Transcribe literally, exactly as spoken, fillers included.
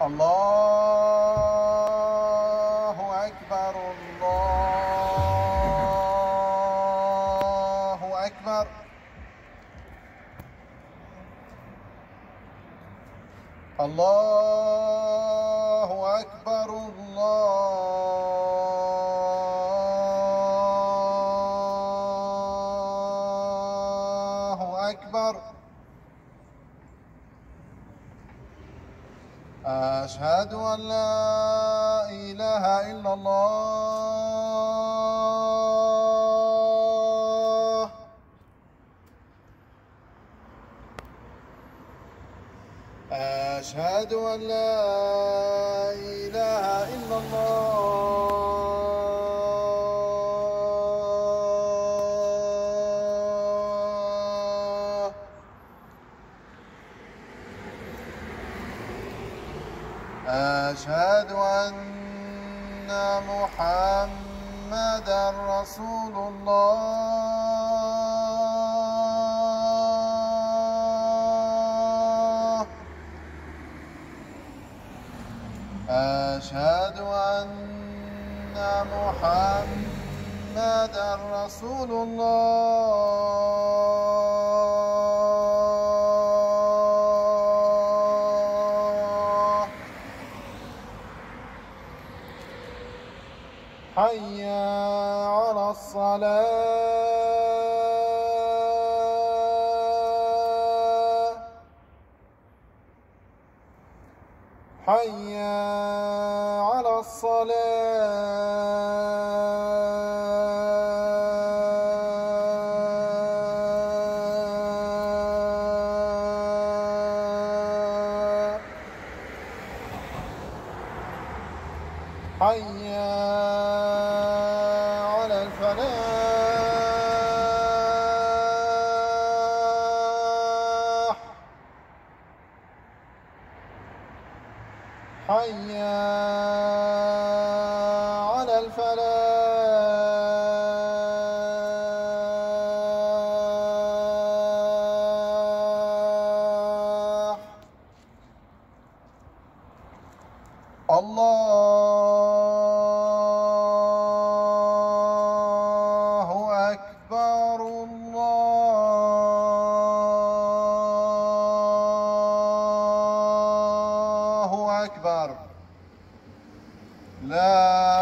الله أكبر الله أكبر. الله أكبر الله أكبر. أشهد أن لا إله إلا الله. أشهد أن لا إله إلا الله. أشهد أن محمدًا رسول الله. أشهد أن محمدًا رسول الله. حي على الصلاة. حي على الصلاة. حي على الفلاح. حي على الفلاح. الله أكبر الله أكبر. لا